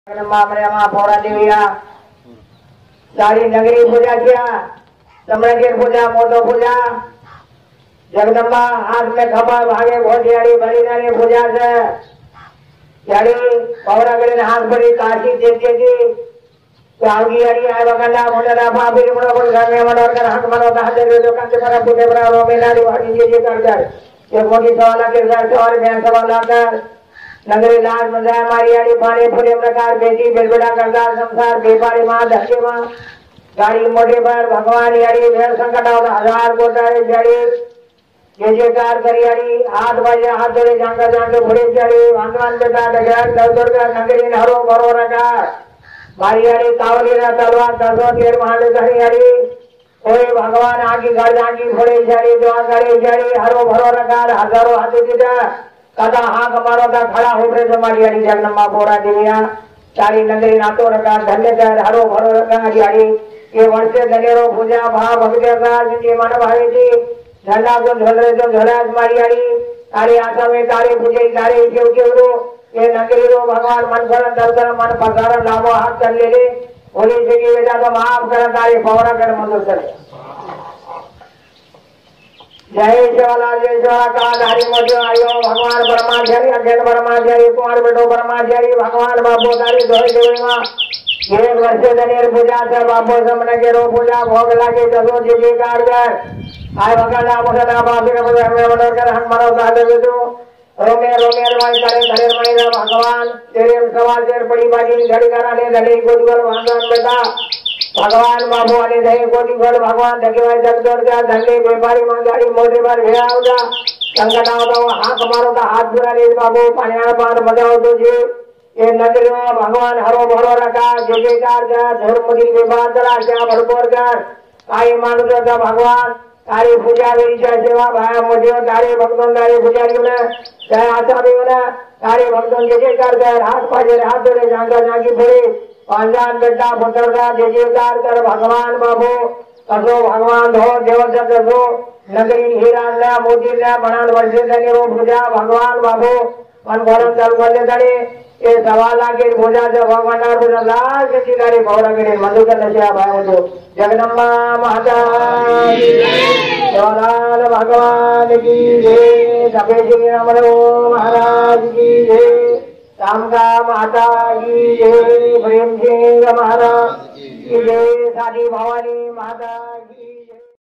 फोड़ा देविया सारी नगरी पूजा किया, समरगीर पूजा, मोटो पूजा, जगदम्बा हाथ में खबर भागे भोजियाड़ी बलिदानी पूजा से याड़ी पौरागढ़ हाथ भरी काशी देखेगी चावगी याड़ी आए बगला मोटला भाभी मोड़ा बोल घर में मनोर कर हाथ मनो दाह दे जो कंचे पर बुढ़े बड़ा रोमेला दिवाली ये कर ये मोटी सवाला के साथ और बयान सवाला कर नगरी लाल मजा मारियाड़ी पानी फूले प्रकार बेटी बेलबेड़ा करदार संसार बेपारी माँ धरती माँ गाड़ी मोटे पर भगवान याड़ी भेड़ संकट हजार गोटारे जड़ी ये जयकार करियाड़ी हाथ बजे हाथ जोड़े जांकर जांकर भूले जड़ी भगवान बेटा डगर दौड़ कर नगरी नहरों भरो रखा मारियाड़ी कावली ना तलवार दसों तेर महादेव धरियाड़ी कोई भगवान आगे घर जागी भोले जड़ी दुआ करे जड़ी हरो भरो रखा हजारों हाथी जीता कदा हाँ कमारो का खड़ा हो रहे समारियाड़ी जगदम्बा पोरा देविया सारी नगरी नातो रखा धन्य कर हरो भरो रखा हरियाड़ी ये वर्षे धनेरो पूजा भा भगते का जिनके मन भाई जी झंडा को झोल रहे जो झोला मारियाड़ी तारी आशा में तारी पूजे तारी केव केवरो ये नगरी रो भगवान मन कर दर्शन मन पसार लाभो हाथ कर ले होली जगी बेटा तो माफ कर तारी पौरा कर मंदिर चले जय शिवलाल जय शिवला का धारी मोजो आयो भगवान ब्रह्माचारी अखंड ब्रह्माचारी कुमार बेटो ब्रह्माचारी भगवान बाबू तारी दोई देवेगा एक वर्ष धनेर पूजा से बाबू समन के रो पूजा भोग लागे दसो जी कारगर आय भगला भगला बाबी के बदर में बदर कर हम मरो साधे विदु रोमे रोमे रवाई करे धनेर मणि भगवान तेरे सवाल तेर पड़ी बाजी घड़ी करा ले धने गोदुगल भगवान बेटा भगवान बाबू वाले दही कोटि फल भगवान धकेवाई जगदोर का धंधे व्यापारी मंगाड़ी मोटे पर भेड़ा होगा संकट होगा हाथ मारो का हाथ बुरा ले बाबू पानिया पान बजाओ तो जी ये नगरी में भगवान हरो भरो रखा जयकार कर धर्म की विवाद करा क्या भरपूर कर आई मानुष का भगवान तारी पूजा मेरी जय सेवा भाई मोटे तारे भक्तों तारे पुजारी में चाहे आशा भी होना तारे भक्तों जयकार कर हाथ पाजे हाथ जोड़े जांगा जांगी भरे पांजान बेटा पुत्र का जयकार कर भगवान बाबू कसो भगवान धो देवता कसो नगरी हीरा मोती बनान वर्षे धनेरो पूजा भगवान बाबू मन भरन चल कर दड़े ये सवाला के पूजा से भगवान पूजा लाल के चिकारी भौरा के मधु का नशा भाई तो जगदम्बा माता शिवलाल भगवान की जय तपेश्वरी महाराज की जय कामका माता की जय प्रेम सिंह महाराज की जय साधी भवानी माता की